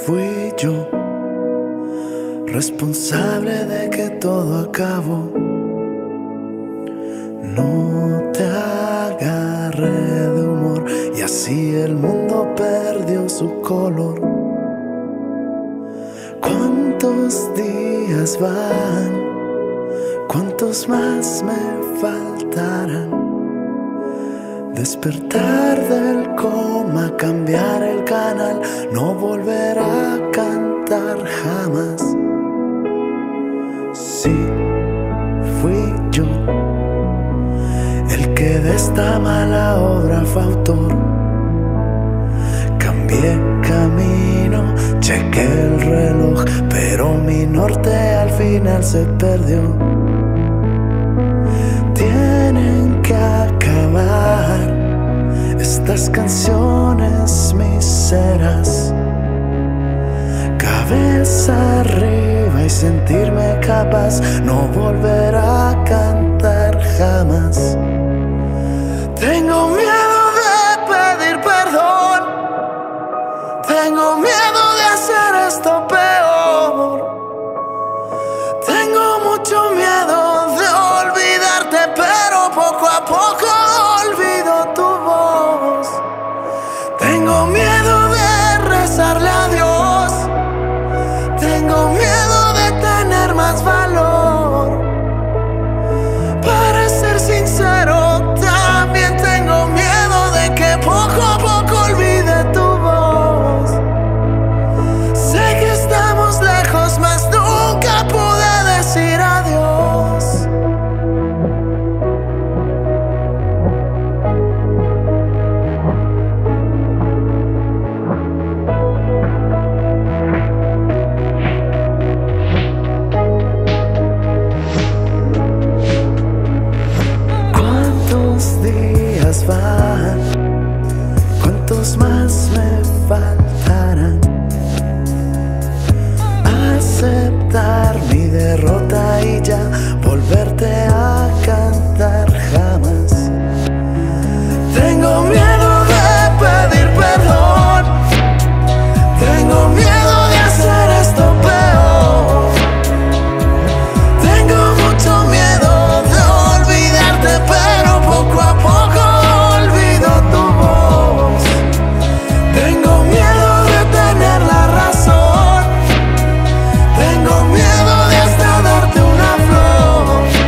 fui yo, responsable de que todo acabó. No te agarré de humor y así el mundo perdió su color. ¿Cuántos días van? ¿Cuántos más me faltarán? Despertar del coma, cambiar el canal, no volver a cantar jamás. Sí, fui yo el que de esta mala obra fue autor. Cambié camino, chequé el reloj, pero mi norte al final se perdió. Tienen que acabar estas canciones miseras. Cabeza arriba y sentirme capaz, no volver a cantar jamás. Tengo miedo de pedir perdón, tengo miedo de hacer esto peor. Tengo mucho miedo de olvidarte, pero poco a poco olvido tu voz. Tengo miedo de rezarle a Dios, tengo miedo de tener más valor. Para ser sincero, también tengo miedo de que poco a poco olvide tu voz. Sé que estamos lejos, mas nunca pude decir adiós. ¿Cuántos días van? ¿Cuántos más me faltarán? Aceptar mi derrota y ya volverte a cantar jamás. Tengo miedo de pedir perdón, tengo miedo de hacer esto peor. Tengo mucho miedo de olvidarte, pero poco a poco olvido tu voz. Tengo miedo de tener la razón, tengo miedo de hasta darte una flor.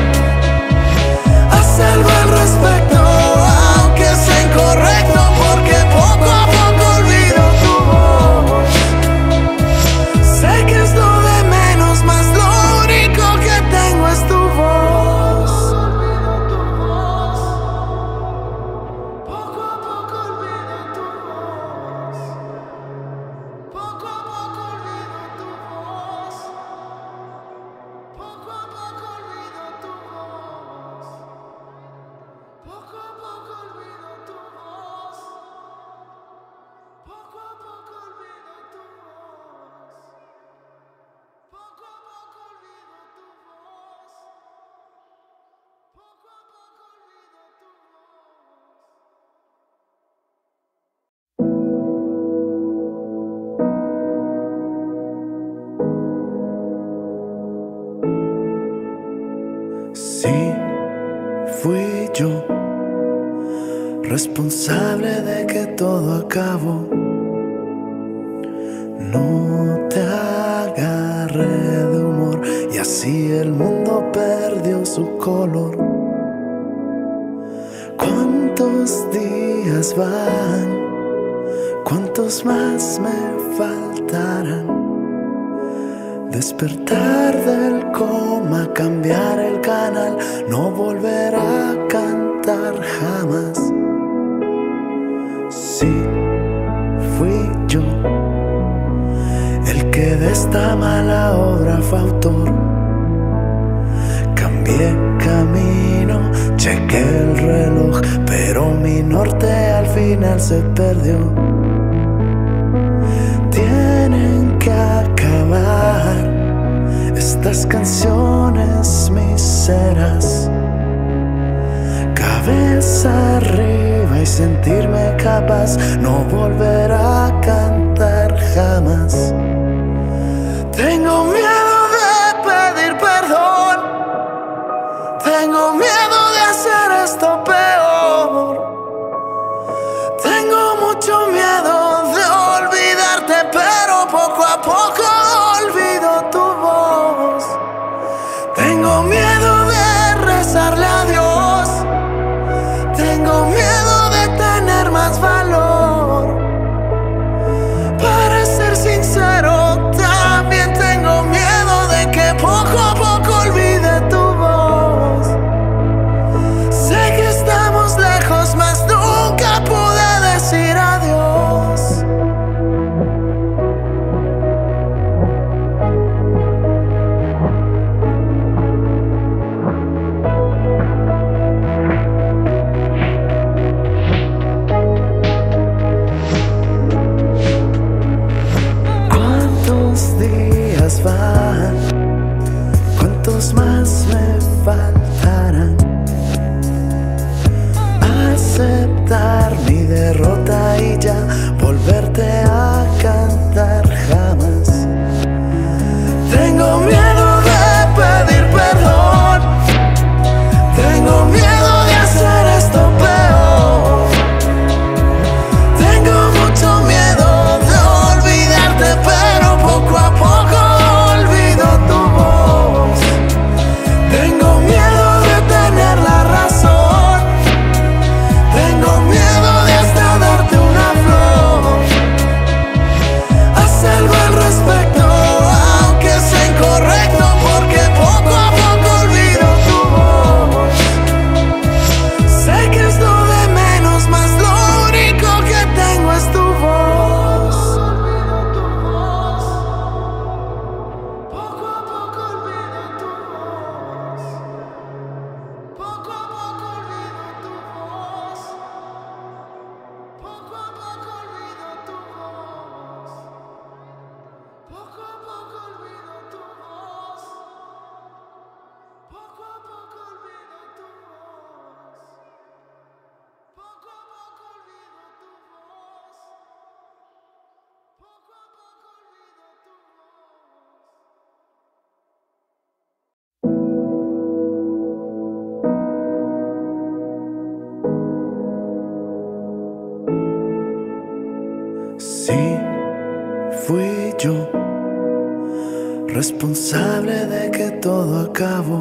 Haz algo al respecto, aunque sea incorrecto, porque poco a poco olvido tu voz. Sé que es lo de menos, mas lo único que tengo es tu voz. Poco a poco olvido tu voz. Poco a poco olvido tu voz. Poco a poco olvido tu voz. Poco a poco olvido tu voz. Poco a poco olvido tu voz. Poco a poco olvido tu voz. Poco a poco olvido tu voz. Sí, fui yo, responsable de que todo acabó. No te agarré de humor y así el mundo perdió su color. ¿Cuántos días van? ¿Cuántos más me faltarán? Despertar del coma, cambiar el canal, no volver a cantar jamás. Sí, fui yo el que de esta mala obra fue autor. Cambié camino, chequé el reloj, pero mi norte al final se perdió. Tienen que acabar estas canciones miseras. Cabeza arriba y sentirme capaz, no volver a cantar jamás. Tengo miedo de rezarle a Dios. Tengo miedo de tener más valor. Para ser sincero, también tengo miedo de que poco a poco olvide tu voz. Sé que estamos lejos, mas nunca pude decir adiós. ¿Cuántos días van? ¿Cuántos más me faltarán? Aceptar mi derrota y ya volverte a cantar jamás. Tengo miedo de pedir perdón. Tengo miedo de hacer esto peor. Tengo mucho miedo de olvidarte, pero poco a poco olvido tu voz. Tengo miedo de tener la razón. Tengo miedo de hasta darte una flor. Haz algo al respecto, aunque sea incorrecto, porque poco a poco olvido tu voz. Sé que es lo de menos, mas lo único que tengo es tu voz. Poco a poco olvido tu voz. Poco a poco olvido tu voz. Poco a poco olvido tu voz. Poco a poco olvido tu voz. Poco a poco olvido tu voz. Poco a poco olvido tu voz. Poco a poco olvido tu voz. Sí, fui yo responsable de que todo acabó.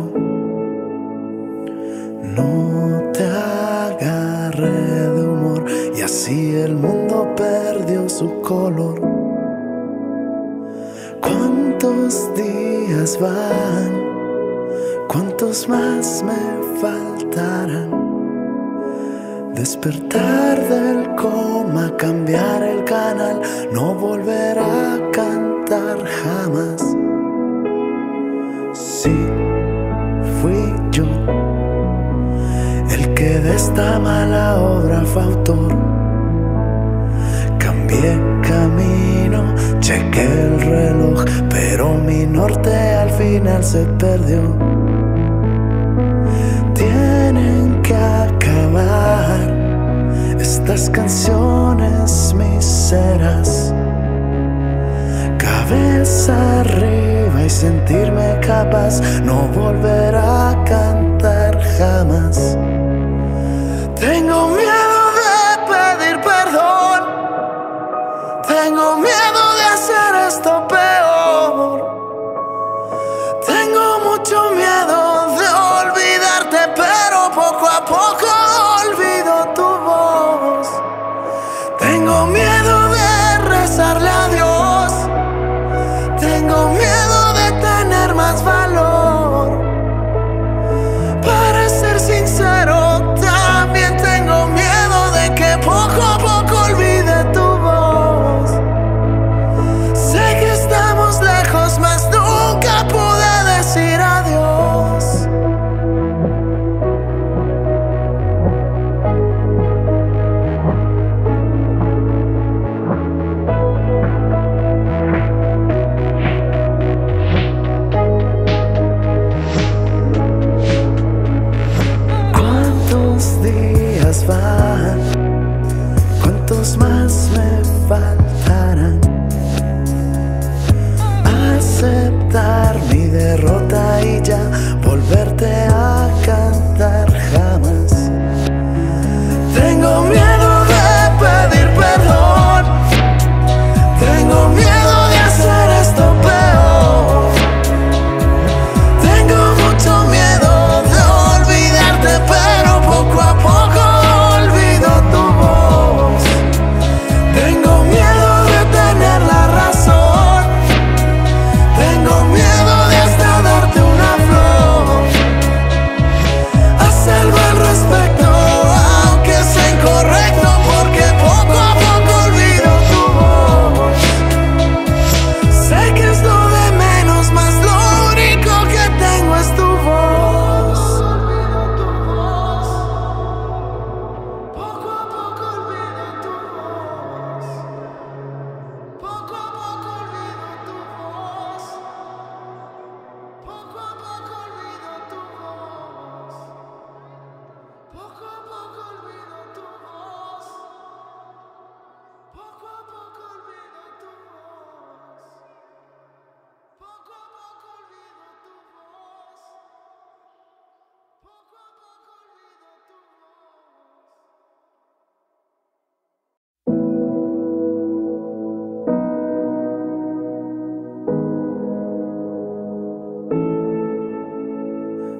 No te agarré de humor y así el mundo perdió su color. ¿Cuántos días van? ¿Cuántos más me faltarán? Despertar del coma, cambiar el canal, no volver a cantar jamás. Sí, fui yo el que de esta mala obra fue autor. Cambié camino, chequé el reloj, pero mi norte al final se perdió. Tienen que acabar estas canciones miseras. Cabeza arriba y sentirme capaz, no volver a cantar jamás. Tengo miedo de pedir perdón. Tengo miedo de hacer esto peor. Tengo mucho miedo de olvidarte, pero poco a poco olvido tu voz. Tengo miedo de rezarle a Dios. Tengo miedo de tener más valor.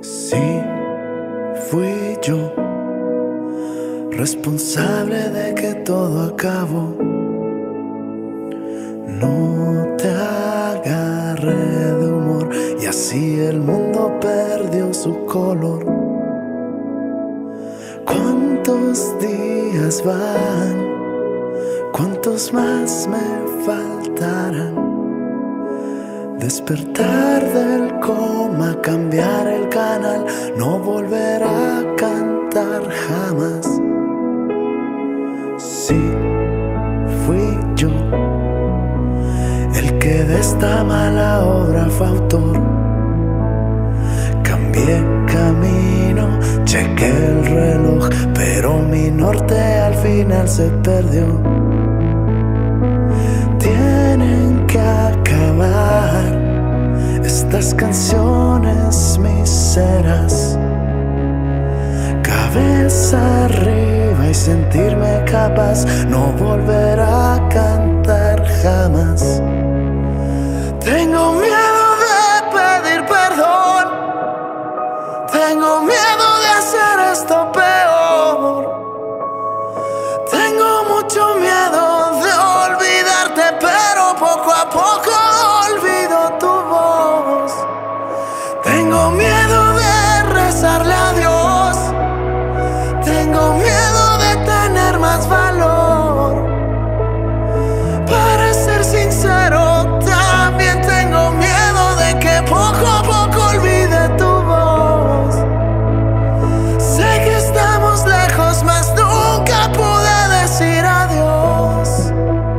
Sí, fui yo, responsable de que todo acabó. No te agarré de humor y así el mundo perdió su color. ¿Cuántos días van? ¿Cuántos más me faltarán? Despertar del coma, cambiar el canal, no volver a cantar jamás. Sí, fui yo el que de esta mala obra fue autor. Cambié camino, chequé el reloj, pero mi norte al final se perdió. Tienen que acabar estas canciones miseras. Cabeza arriba y sentirme capaz, no volver a cantar jamás. Tengo miedo de pedir perdón, tengo miedo de hacer esto peor. Tengo mucho miedo de olvidarte, pero poco a poco olvido tu voz. Tengo miedo de rezarle a Dios, tengo miedo de tener más valor. Para ser sincero, también tengo miedo de que poco a poco olvide tu voz. Sé que estamos lejos, mas nunca pude decir adiós.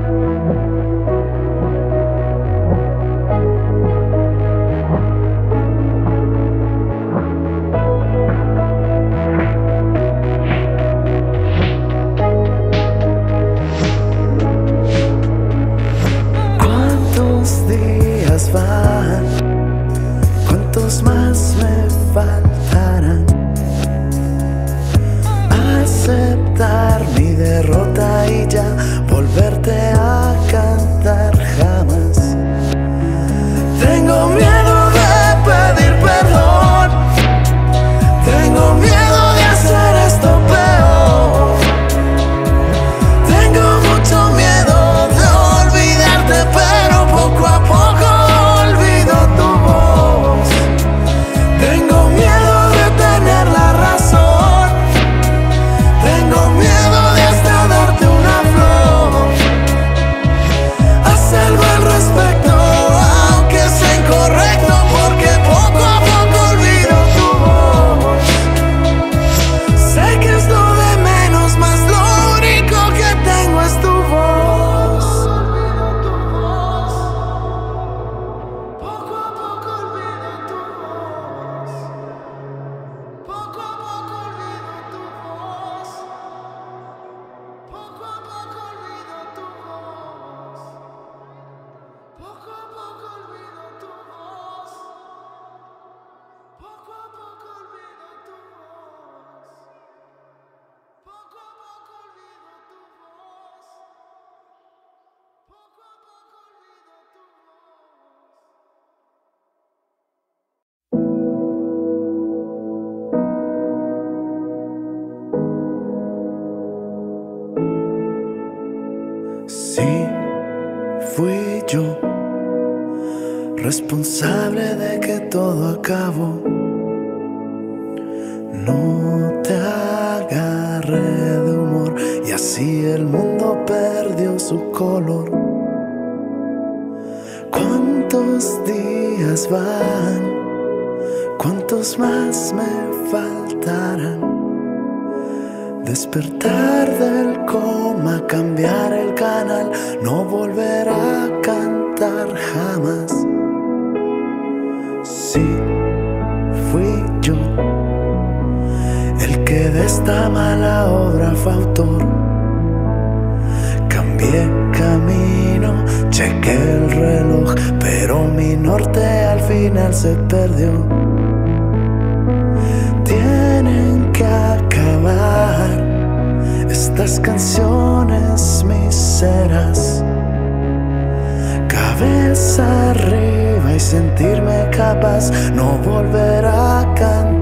¿Cuántos días van? ¿Cuántos más me faltarán? Aceptar mi derrota y ya volverte a cantar jamás. Tengo miedo de pedir perdón, tengo miedo de hacer esto peor. Tengo mucho miedo de olvidarte, pero poco a poco olvido tu voz. Tengo miedo de tener la razón, tengo miedo de hasta darte una flor. Haz algo al respecto, aunque sea incorrecto, porque poco a poco olvido tu voz. Sé que es lo de menos, mas lo único que tengo es tu voz. Poco a poco olvido tu voz. Poco a poco olvido tu voz. Poco a poco olvido tu voz. Poco a poco olvido tu voz. Poco a poco olvido tu voz. Poco a poco olvido tu voz. Poco a poco olvido tu voz. Sí, fui yo, responsable de que todo acabó. No te agarré de humor y así el mundo perdió su color. ¿Cuántos días van? ¿Cuántos más me faltarán? Despertar del coma, cambiar el canal, no volver a cantar jamás. Sí, fui yo el que de esta mala obra fue autor. Cambié camino, chequé el reloj, pero mi norte al final se perdió. Tienen que acabar estas canciones miseras. Cabeza arriba y sentirme capaz, no volver a cantar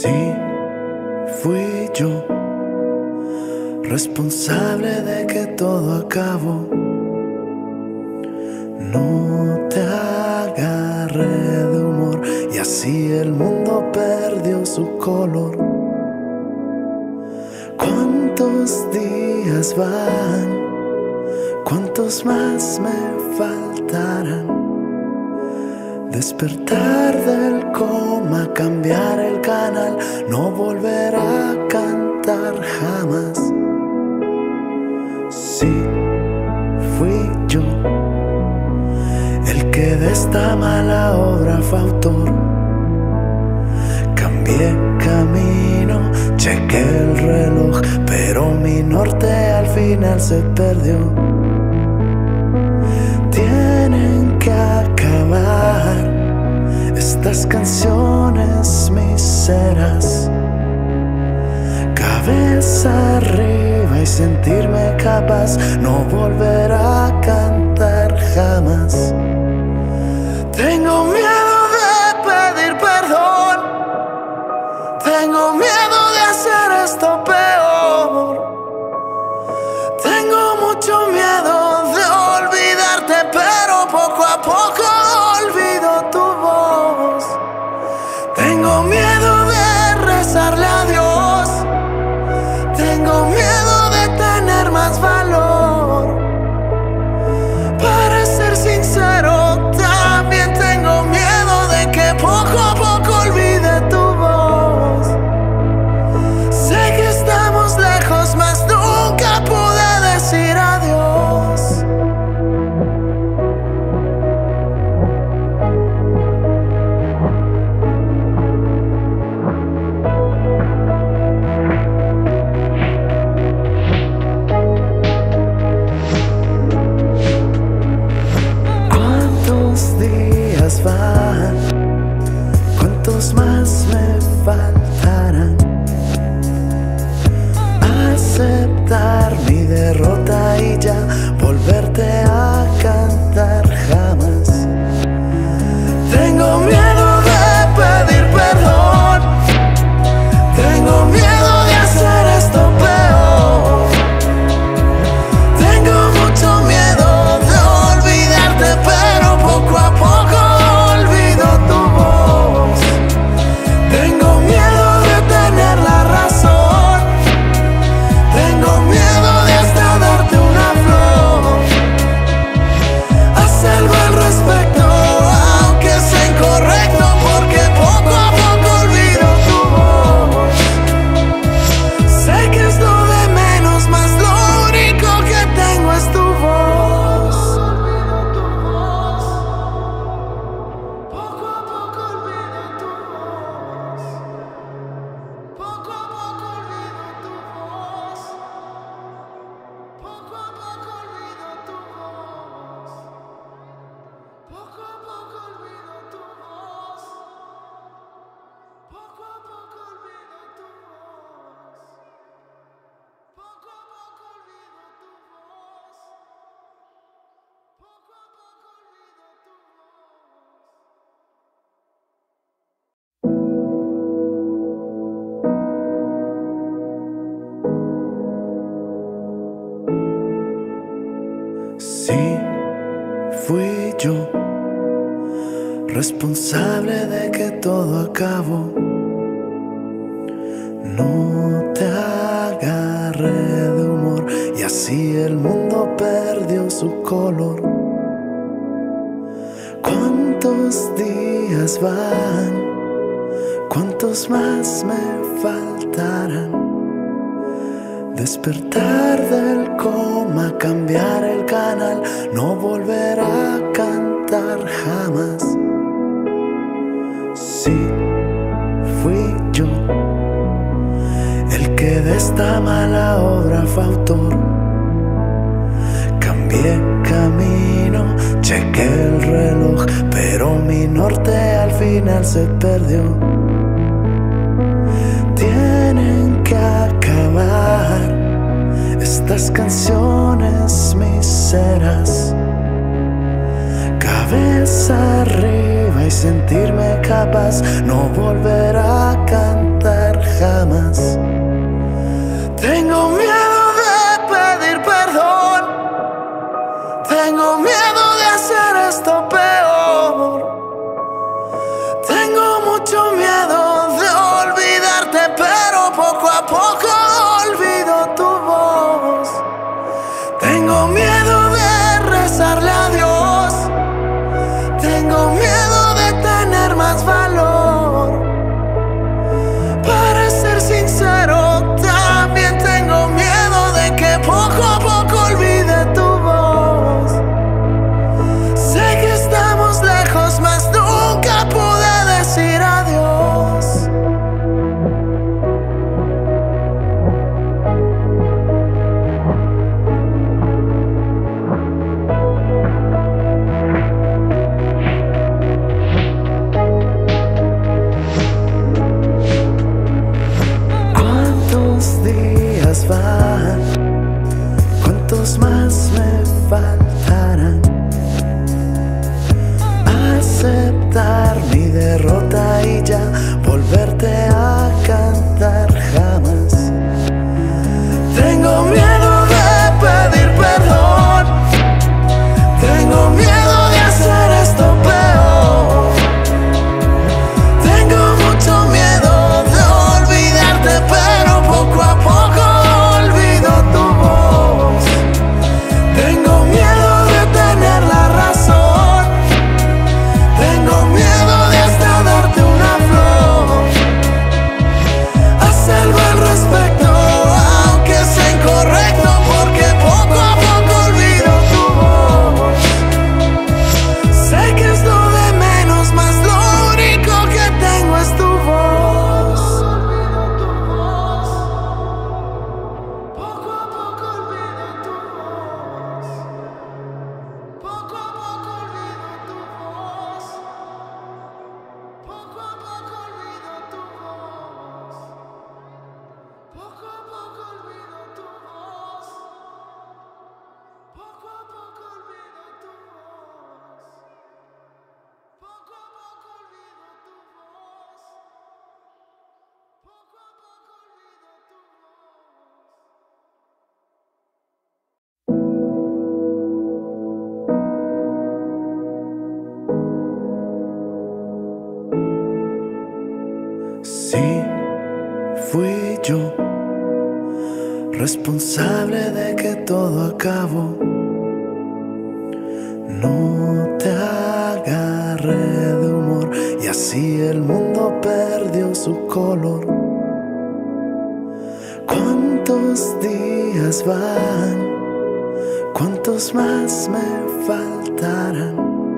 Sí, fui yo, responsable de que todo acabó. No te agarré de humor y así el mundo perdió su color. ¿Cuántos días van? ¿Cuántos más me faltarán? Despertar del coma, cambiar el canal, no volver a cantar jamás. Sí, fui yo el que de esta mala obra fue autor. Cambié camino, chequé el reloj, pero mi norte al final se perdió. Tienen que acabar estas canciones miseras. Cabeza arriba y sentirme capaz, no volver a cantar jamás. Tengo miedo de pedir perdón, tengo miedo de hacer esto peor. Tengo mucho miedo de olvidarte, pero poco a poco olvido tu voz. Tengo miedo de rezarle a Dios, tengo miedo de tener más valor. Para ser sincero, también tengo miedo de que poco a poco olvide tu voz. Sé que estamos lejos, mas nunca pude decir adiós. ¿Cuántos días van? ¿Cuántos más me faltarán? Aceptar mi derrota y ya volverte a cantar jamás. Tengo miedo de pedir perdón, tengo miedo de hacer esto peor. Tengo mucho miedo de olvidarte, pero poco a poco olvido tu voz. Tengo miedo de tener la razón, tengo miedo de hasta darte una flor. Haz algo al respecto, aunque sea incorrecto, porque poco a poco olvido tu voz. Sé que es lo de menos, mas lo único que tengo es tu voz. Poco a poco olvido tu voz. Poco a poco olvido tu voz. Poco a poco olvido tu voz. Poco a poco olvido tu voz. Poco a poco olvido tu voz. Poco a poco olvido tu voz. Poco a poco olvido tu voz. Sí, fui yo, responsable de que todo acabó. No te agarré de humor y así el mundo perdió su color. ¿Cuántos días van? ¿Cuántos más me faltarán? Despertar del coma, cambiar el canal, no volver a cantar jamás. Sí, fui yo el que de esta mala obra fue autor. Cambié camino, chequé el reloj, pero mi norte al final se perdió. Tienen que acabar estas canciones miseras. Cabeza arriba arriba y sentirme capaz, no volver a cantar jamás. Tengo miedo de pedir perdón, tengo miedo de hacer esto peor, tengo mucho miedo de olvidarte, pero poco a poco olvido tu voz. Tengo miedo de rezarle a Dios, tengo miedo de tener más valor. Para ser sincero, también tengo miedo de que poco a poco olvide tu voz. Sé que estamos lejos, mas nunca pude decir adiós. ¿Cuántos días van? ¿Cuántos más me faltarán? Aceptar mi derrota y ya volverte a cantar jamás. Tengo miedo de pedir perdón, tengo miedo de hacer esto peor, tengo mucho miedo de olvidarte, pero poco a poco olvido tu voz. Tengo miedo de tener la razón, tengo miedo de hasta darte una flor, a salvo al respecto, aunque sea incorrecto, porque poco a poco olvido tu voz. Sé que es lo de menos, mas lo único que tengo es tu voz. Poco a poco olvido tu voz. Poco a poco olvido tu voz. Poco a poco olvido tu voz. Poco a poco olvido tu voz. Poco a poco olvido tu voz. Poco a poco olvido tu voz. Poco a poco olvido tu voz. Sí, fui yo responsable de que todo acabó. No te agarré de humor y así el mundo perdió su color. ¿Cuántos días van? ¿Cuántos más me faltarán?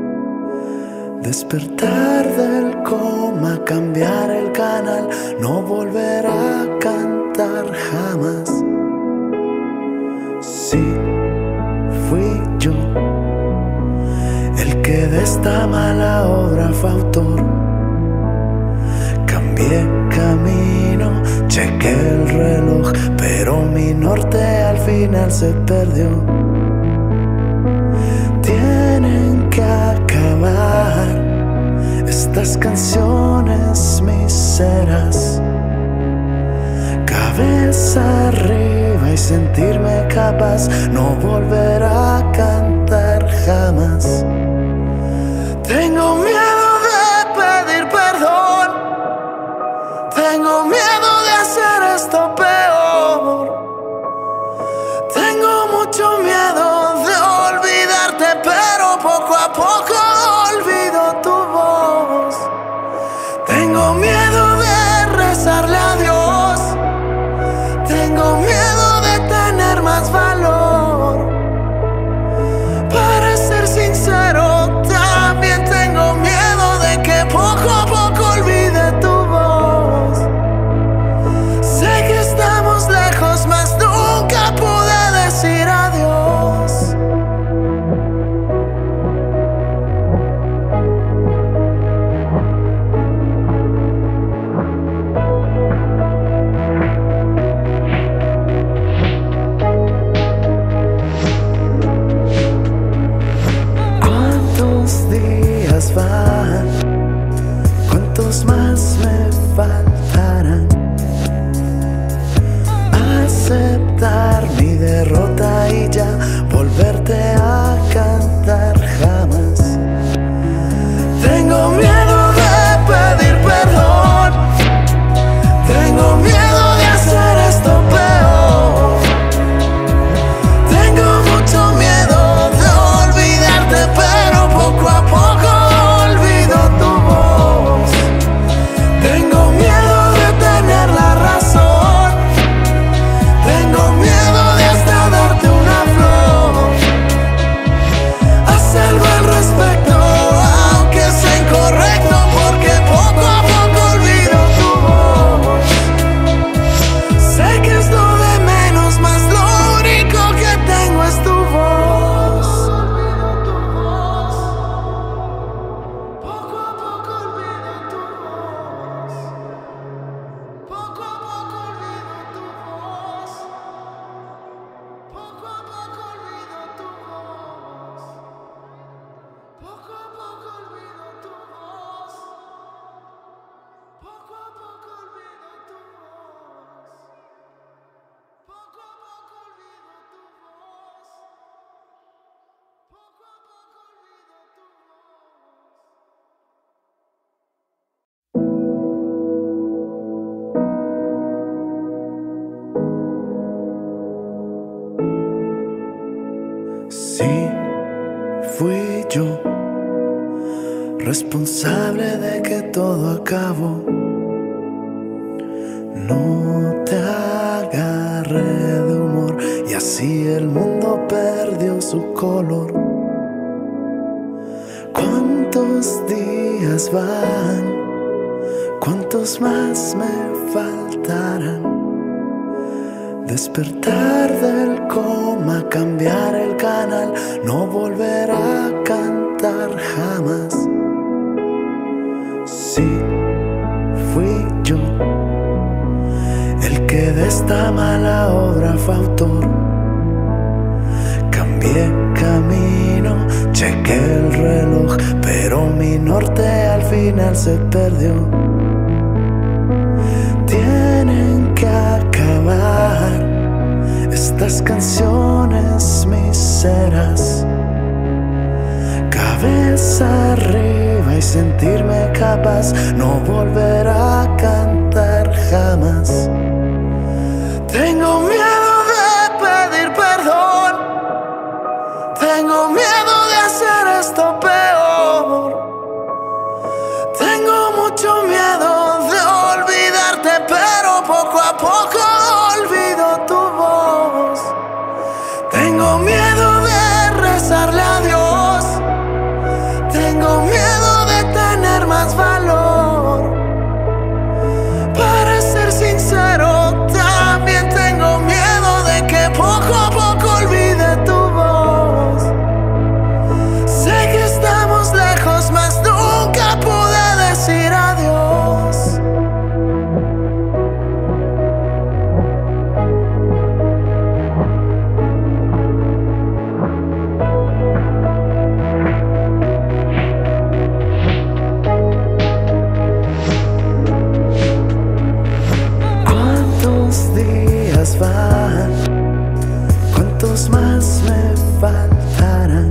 Despertar del coma, cambiar el canal, no volver a cantar jamás. Sí, fui yo el que de esta mala obra fue autor. Cambié camino, chequé el reloj, pero mi norte al final se perdió. Tienen que acabar estas canciones miseras. Cabeza arriba y sentirme capaz, no volver a cantar jamás. Tengo miedo de pedir perdón, tengo miedo de hacer esto peor, tengo mucho miedo de olvidarte, pero poco a poco olvido tu voz. Tengo miedo de rezarle a Dios, tengo miedo de tener más valor. Para ser sincero, también tengo miedo fui yo responsable de que todo acabó. No te agarré de humor y así el mundo perdió su color. ¿Cuántos días van? ¿Cuántos más me faltarán? Despertar del coma, cambiar el canal, no volver a cantar jamás. Sí, fui yo el que de esta mala obra fue autor. Cambié camino, chequé el reloj, pero mi norte al final se perdió. Tienen que acabar estas canciones miseras. Cabeza arriba y sentirme capaz, no volver a cantar jamás. Tengo miedo de pedir perdón, tengo miedo de hacer esto peor. Tengo mucho miedo de olvidarte, pero poco a poco olvido tu voz. Tengo miedo de rezarle a Dios, tengo miedo de tener más valor. Para ser sincero, también tengo miedo de que poco a poco olvide tu voz. Sé que estamos lejos, mas nunca pude decir adiós. ¿Cuántos días van? ¿Cuántos más me faltarán?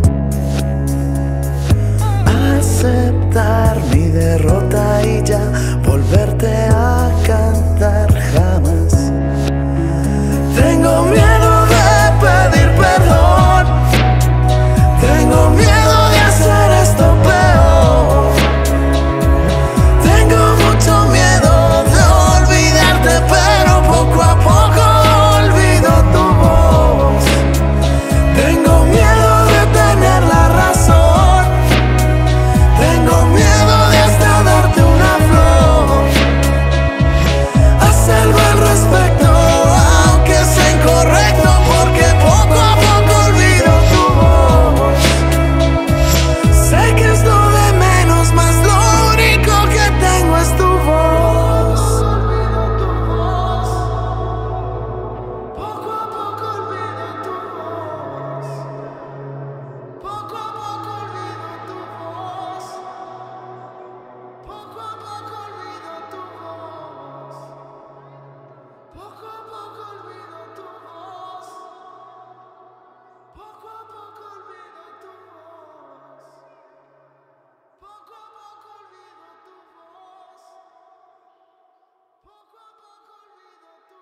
Aceptar mi derrota y ya volverte a cantar jamás. Tengo miedo de pedir perdón, tengo miedo de hacer esto peor. Tengo mucho miedo de olvidarte, pero poco a poco olvido tu voz. Tengo miedo de tener la razón, tengo miedo de hasta darte una flor. A salvo al respecto, aunque sea incorrecto, porque poco a poco olvido tu voz. Sé que es lo de menos, mas lo único que tengo es tu voz. Poco a poco olvido tu voz. Poco a poco olvido tu voz. Poco a poco olvido tu voz. Poco a poco olvido tu voz. Poco a poco olvido tu voz. Poco a poco olvido tu voz. Poco a poco olvido tu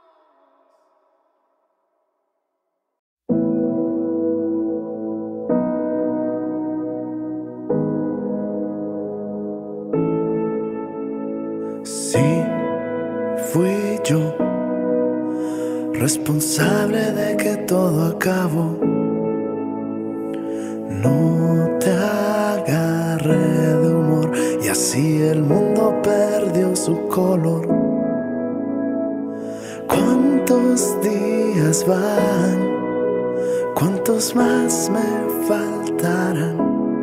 voz. Sí, fui yo responsable de que todo acabó. No te agarré de humor y así el mundo perdió su color. ¿Cuántos días van? ¿Cuántos más me faltarán?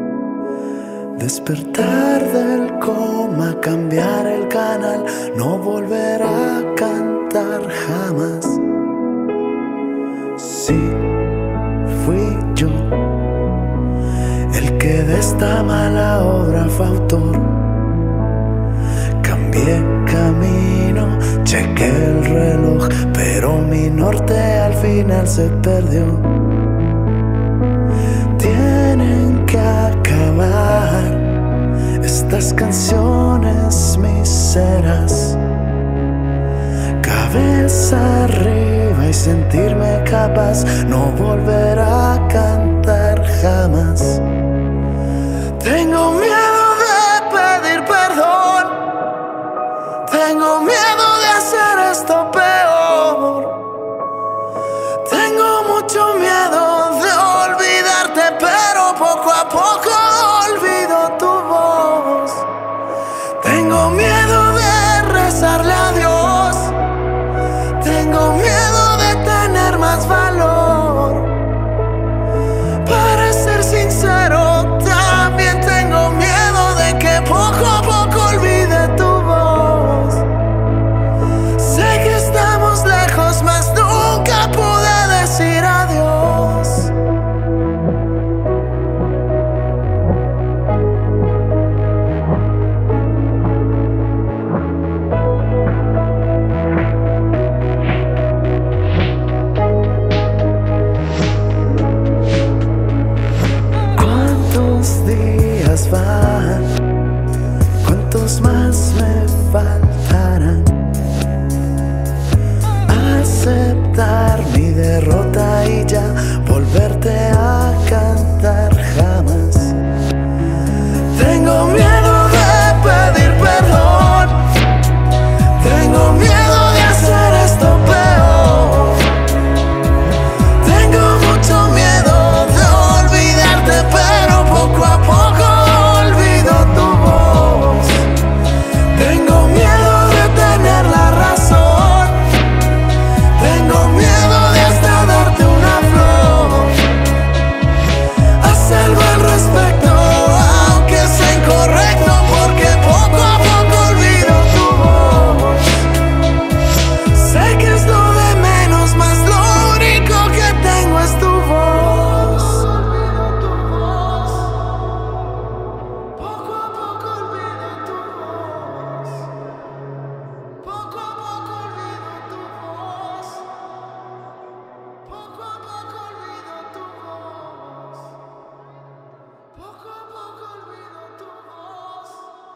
Despertar del coma, cambiar el canal, no volver a cantar jamás. Sí, fui yo el que de esta mala obra fue autor. Cambié camino, chequé el reloj, pero mi norte al final se perdió. Tienen que acabar estas canciones miseras. Cabeza arriba y sentirme capaz, no volver a cantar jamás. Tengo miedo de pedir perdón, tengo miedo de hacer esto peor. Tengo mucho miedo de olvidarte, pero poco a poco olvido tu voz. Tengo miedo de rezarle a Dios, tengo miedo de tener más valor. Para ser sincero, también tengo miedo de que poco a poco olvide tu voz. Sé que estamos lejos, mas nunca pude decir adiós. ¿Cuántos días van? ¿Cuántos más me faltarán? Aceptar mi derrota y ya volverte a cantar jamás. Tengo miedo de pedir perdón, tengo miedo de hacer esto peor. Tengo mucho miedo de olvidarte, pero poco a poco olvido tu voz. Tengo miedo de tener la razón, tengo miedo de hasta darte una flor. Haz algo al respecto, aunque sea incorrecto, porque poco a poco olvido tu voz. Sé que es lo de menos, mas lo único que tengo es tu voz. Poco a poco olvido tu voz. Poco a poco olvido tu voz. Poco a poco olvido tu voz. Poco a poco olvido tu voz.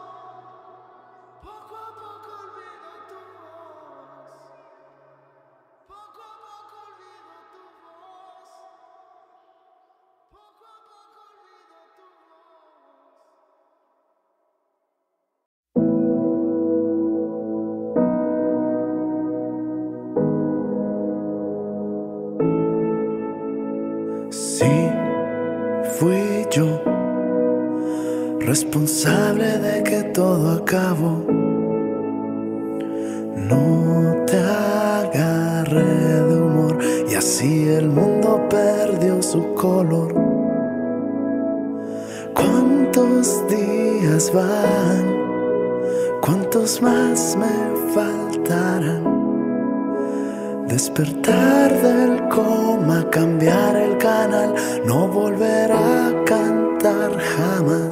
Poco a poco olvido tu voz. Poco a poco olvido tu voz. Poco a poco olvido tu voz. Sí, fui yo responsable de que todo acabó. No te agarré de humor y así el mundo perdió su color. ¿Cuántos días van? ¿Cuántos más me faltarán? Despertar del coma, cambiar el canal, no volver a cantar jamás.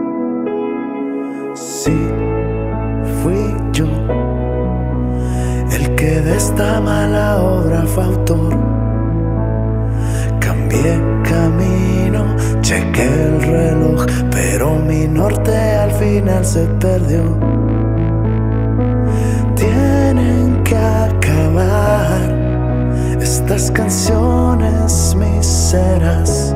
Sí, fui yo el que de esta mala obra fue autor. Cambié camino, chequé el reloj, pero mi norte al final se perdió. Tienen que acabar estas canciones miseras.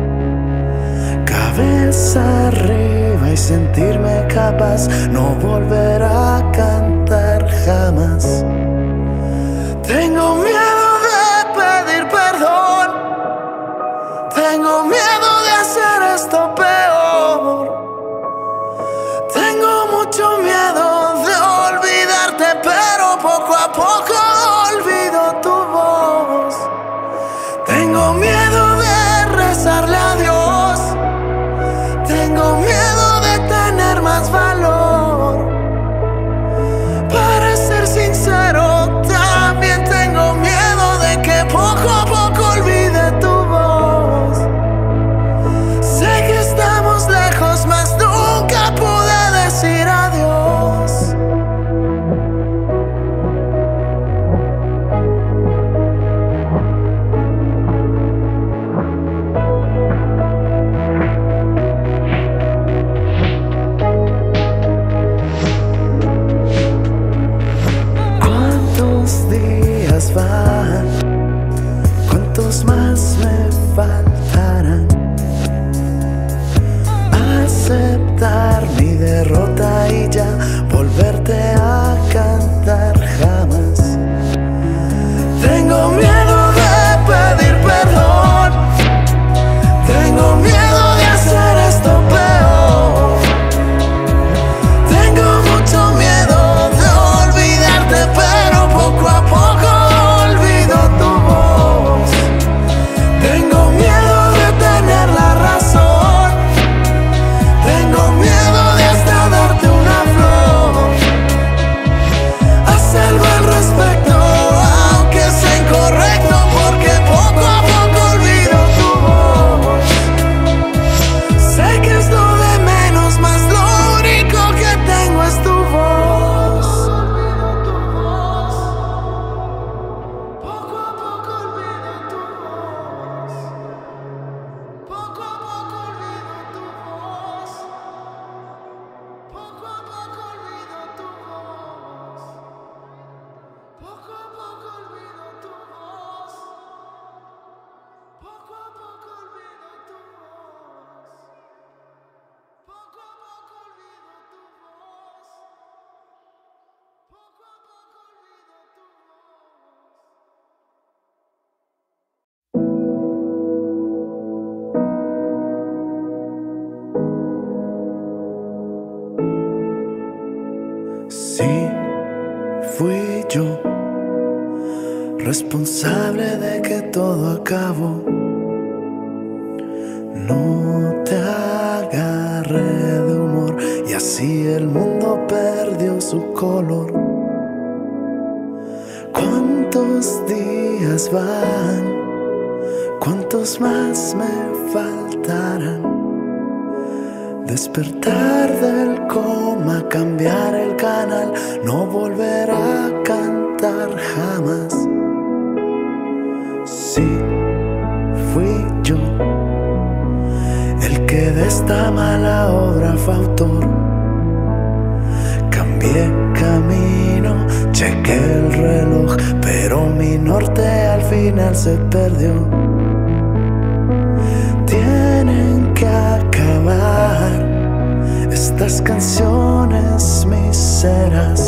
Cabeza arriba y sentirme capaz, no volver a cantar jamás. Tengo miedo de pedir perdón, tengo miedo de hacer esto peor. Tengo mucho miedo de olvidarte, pero poco a poco olvido tu voz. Tengo miedo de rezarle a Dios, tengo miedo de tener más valor. Para ser sincero, también tengo miedo de que poco a poco olvide tu voz. Sé que estamos lejos, mas nunca pude decir adiós. ¿Cuántos días van? ¿Cuántos más me faltarán? volverte a cantar jamás. Tengo miedo de pedir perdón, tengo miedo de hacer esto peor. Tengo mucho miedo de olvidarte, pero poco a poco olvido tu voz. Tengo miedo de tener la razón, tengo miedo de hasta darte una flor. Hacerlo al respecto, aunque sea incorrecto, porque poco a poco olvido tu voz. Sé que es lo de menos, más lo único que tengo es tu voz. Poco a poco olvido tu voz. Poco a poco olvido tu voz. Poco a poco olvido tu voz. Poco a poco olvido tu voz. Poco a poco olvido tu voz. Poco a poco olvido tu voz. Poco a poco olvido tu voz. Sí, fui yo responsable de que todo acabó. No te agarré de humor y así el mundo perdió su color. ¿Cuántos días van? ¿Cuántos más me faltarán? Despertar del coma, cambiar el canal, no volver a cantar jamás. Sí, fui yo el que de esta mala obra fue autor. Cambié camino, chequé el reloj, pero mi norte al final se perdió. Tienen que acabar estas canciones miseras.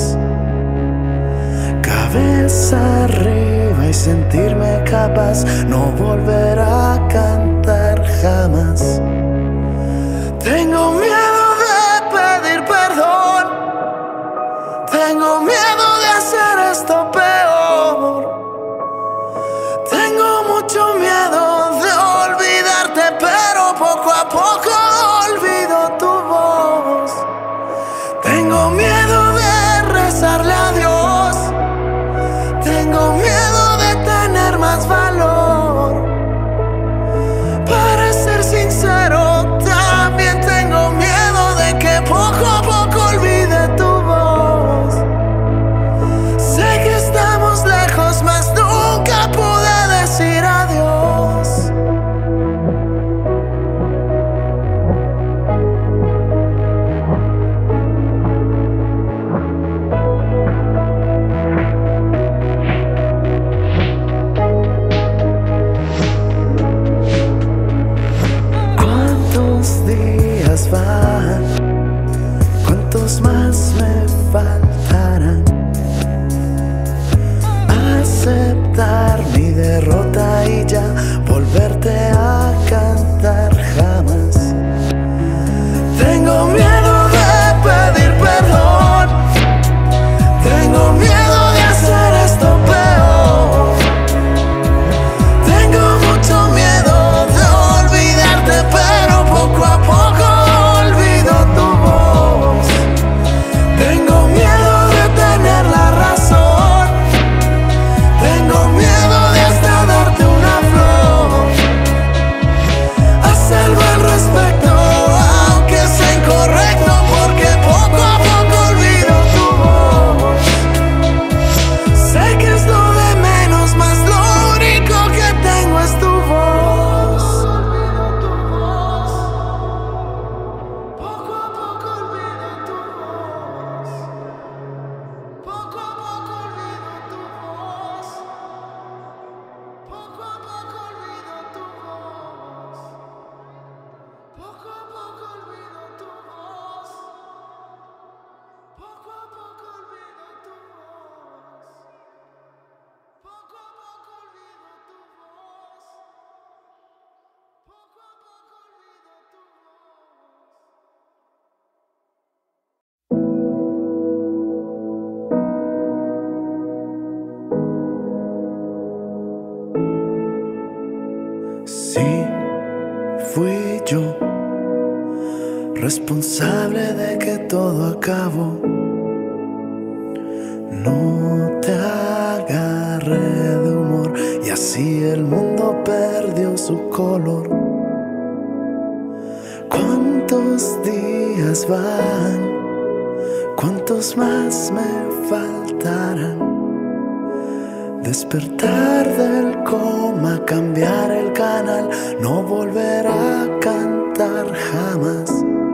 Cabeza arriba y sentirme capaz, no volver a cantar jamás. Tengo miedo de pedir perdón, tengo miedo de hacer esto peor. Tengo mucho miedo de olvidarte, pero poco a poco olvido tu voz. Tengo miedo de rezarle a Dios, tengo miedo de tener más valor. Para ser sincero, también tengo miedo de que poco a poco olvide tu voz. Sé que estamos lejos, mas nunca pude decir adiós. ¿Cuántos días van? ¿Cuántos más me faltarán? Aceptar mi derrota y ya volverte a cantar jamás. Tengo miedo de pedir perdón, tengo miedo de hacer esto peor. Tengo mucho miedo de olvidarte, pero poco a poco olvido tu voz. Tengo miedo de tener la razón, tengo miedo de hasta darte una flor. Sí, fui yo, responsable de que todo acabó. No te agarré de humor y así el mundo perdió su color. ¿Cuántos días van? ¿Cuántos más me faltarán? Despertar del coma, cambiar el canal, no volver a cantar jamás.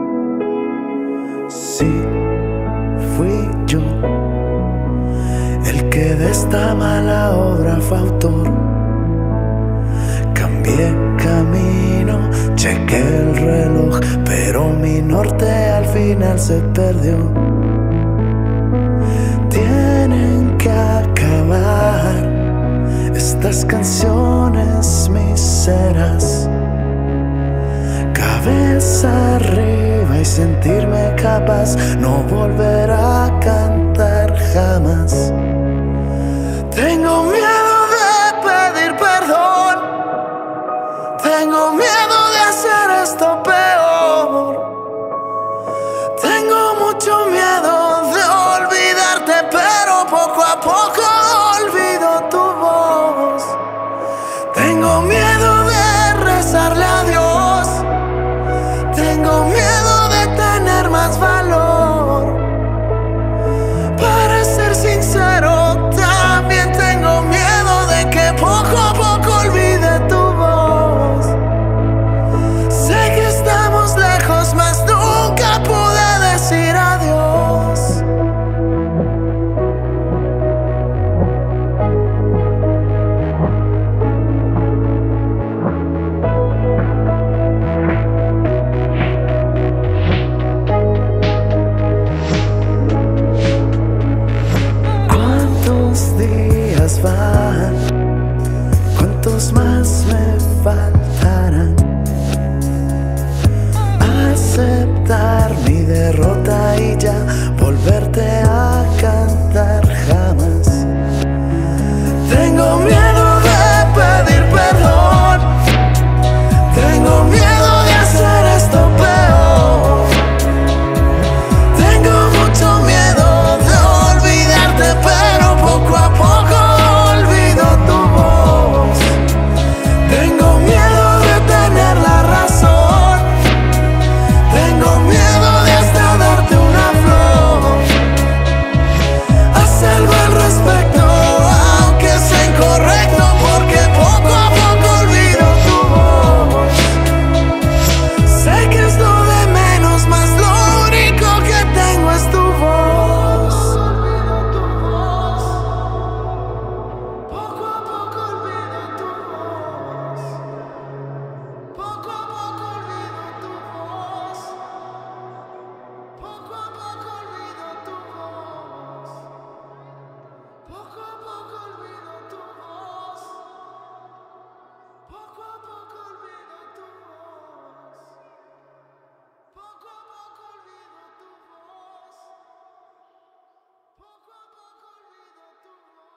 Sí, fui yo el que de esta mala obra fue autor. Cambié camino, chequé el reloj, pero mi norte al final se perdió. Tienen que acabar estas canciones miseras. Cabeza arriba y sentirme capaz, no volver a cantar jamás. Tengo miedo de pedir perdón, tengo miedo de hacer esto peor. Tengo mucho miedo de olvidarte, pero poco a poco olvido tu voz. Tengo miedo de rezarle a Dios, tengo miedo de tener más valor. Para ser sincero, también tengo miedo de que poco a poco olvide tu voz. Sé que estamos lejos, mas nunca pude decir adiós. ¿Cuántos días van? ¿Cuántos más me faltarán? Aceptar mi derrota y ya volverte a cantar jamás. Tengo miedo de pedir perdón, tengo miedo de hacer esto peor. Tengo mucho miedo de olvidarte, pero poco a poco olvido tu voz. Tengo miedo de tener la razón, tengo miedo de hasta darte una flor. A salvo al respecto, aunque sea incorrecto, porque poco a poco olvido tu voz. Sé que es lo de menos, mas lo único que tengo es tu voz. Poco a poco olvido tu voz. Poco a poco olvido tu voz. Poco a poco olvido tu voz. Poco a poco olvido tu voz. Poco a poco olvido tu voz. Poco a poco olvido tu voz. Poco a poco olvido tu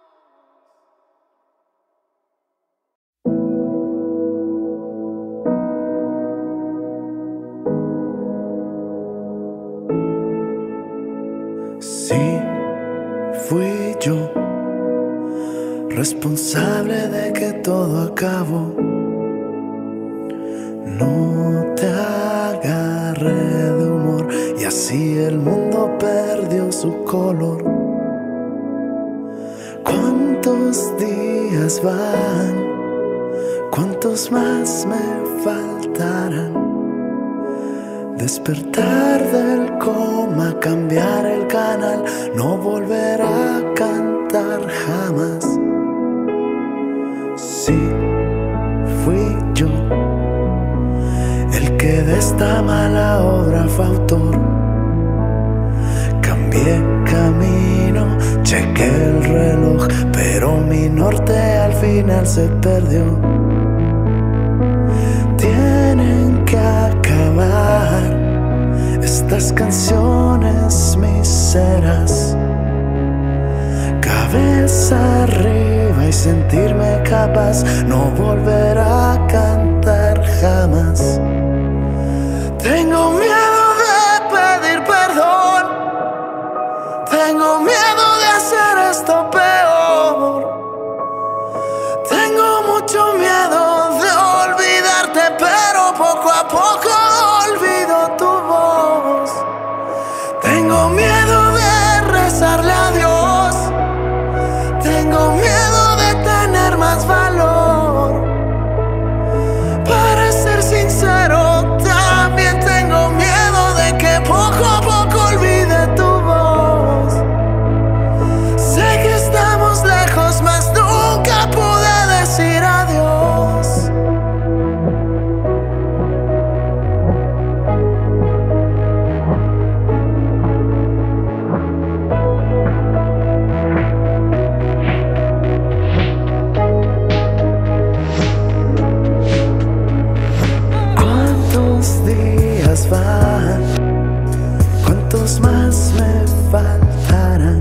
voz. Sí, fui yo, responsable de que todo acabó. No te agarré de humor y así el mundo perdió su color. ¿Cuántos días van? ¿Cuántos más me faltarán? Despertar del coma, cambiar el canal, no volver a cantar jamás. Sí, fui yo el que de esta mala obra fue autor. Cambié camino, chequé el reloj, pero mi norte al final se perdió. Tienen que acabar estas canciones miseras. Cabeza arriba y sentirme capaz, no volver a cantar jamás. Tengo miedo de pedir perdón, tengo miedo de hacer esto peor. Tengo mucho miedo de olvidarte, pero poco a poco olvido tu voz. Tengo miedo de rezarle a Dios, tengo miedo de tener más valor. Para ser sincero, también tengo miedo de que poco a poco olvide tu voz. Sé que estamos lejos, mas nunca pude decir adiós. ¿Cuántos días van? ¿Cuántos más me faltarán?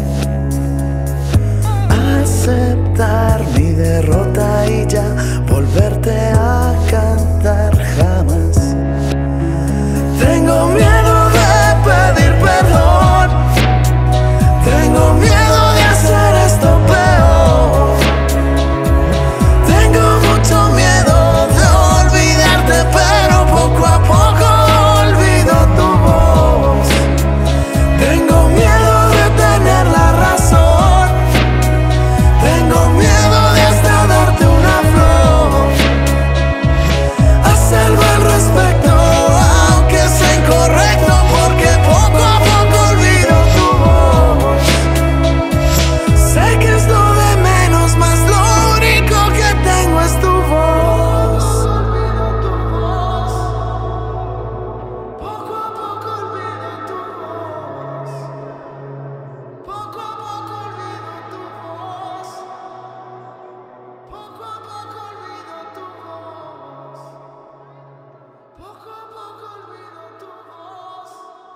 Aceptar mi derrota y ya volverte a cantar jamás. Tengo miedo de pedir perdón, tengo miedo de hacer esto peor. Tengo mucho miedo de olvidarte, pero poco a poco olvido tu voz. Tengo miedo de tener la razón, tengo miedo de hasta darte una flor. Haz algo al respecto, aunque sea incorrecto, porque poco a poco olvido tu voz. Sé que es lo de menos, mas lo único que tengo es tu voz. Poco a poco olvido tu voz. Poco a poco olvido tu voz. Poco a poco olvido tu voz. Poco a poco olvido tu voz.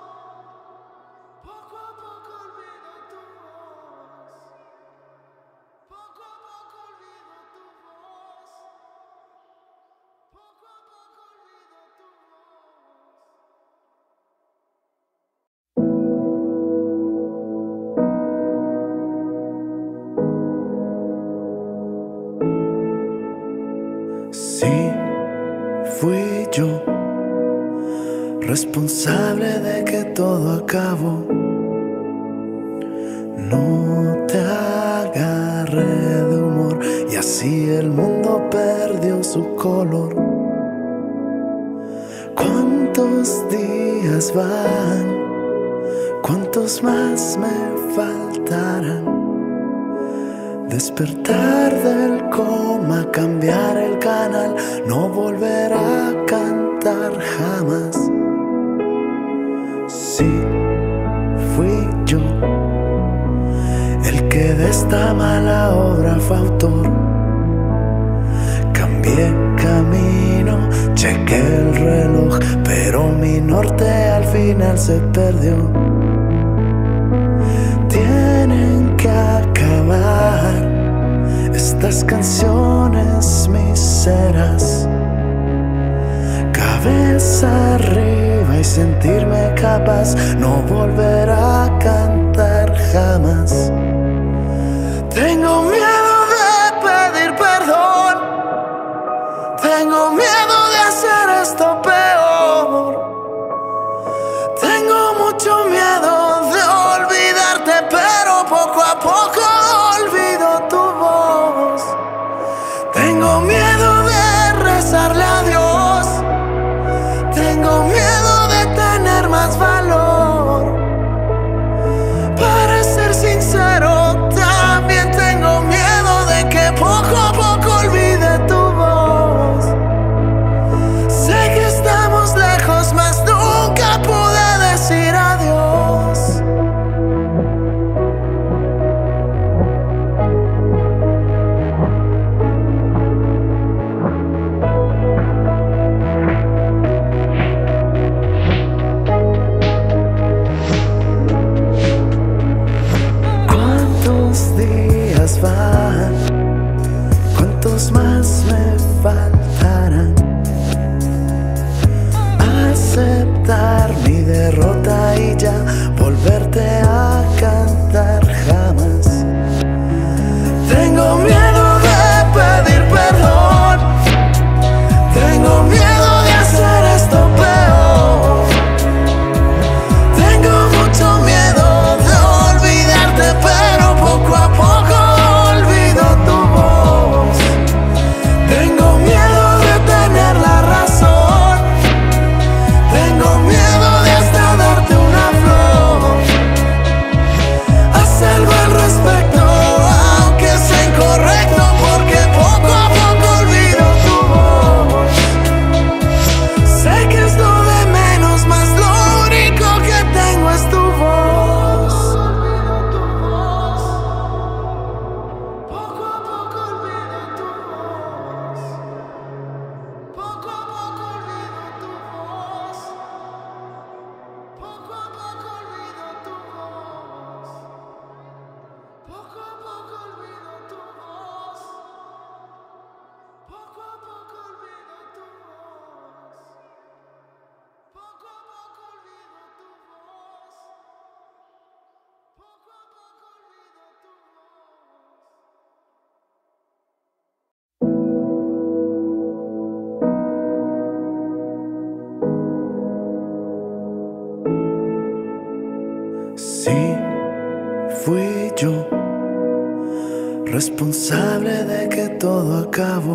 Poco a poco olvido tu voz. Poco a poco olvido tu voz. Poco a poco olvido tu voz. Sí, fui yo responsable de que todo acabó. No te agarré de humor y así el mundo perdió su color. ¿Cuántos días van? ¿Cuántos más me faltarán? Despertar del coma, cambiar el canal, no volver a cantar jamás. Sí, fui yo el que de esta mala obra fue autor. Cambié camino, chequé el reloj, pero mi norte al final se perdió. Tienen que acabar estas canciones miseras. Cabeza arriba y sentirme capaz, no volver a cantar jamás. Tengo miedo de pedir perdón, tengo miedo de hacer esto peor. Tengo mucho miedo de olvidarte, pero poco a poco olvido tu voz. Tengo miedo de rezarle a Dios, tengo miedo de tener más valor. Para ser sincero, también tengo miedo de que poco a poco olvide tu voz. Sé que estamos lejos, mas nunca pude decir adiós. responsable de que todo acabó.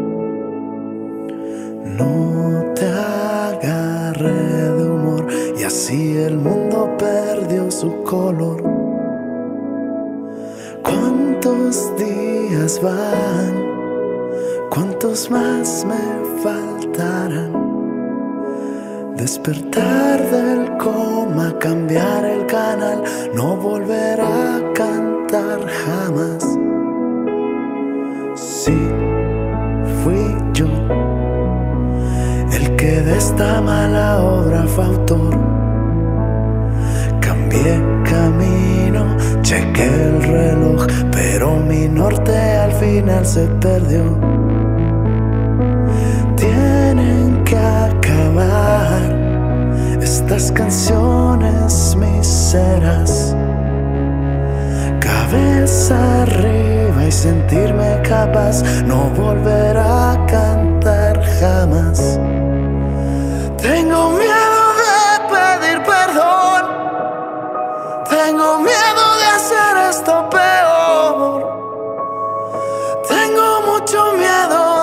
No te agarré de humor y así el mundo perdió su color. ¿Cuántos días van? ¿Cuántos más me faltarán? Despertar del coma, cambiar el canal, no volver a cantar jamás. Sí, fui yo el que de esta mala obra fue autor. Cambié camino, chequé el reloj, pero mi norte al final se perdió. Tienen que acabar estas canciones miseras. Cabeza arriba y sentirme capaz, no volver a cantar jamás. Tengo miedo de pedir perdón, tengo miedo de hacer esto peor. Tengo mucho miedo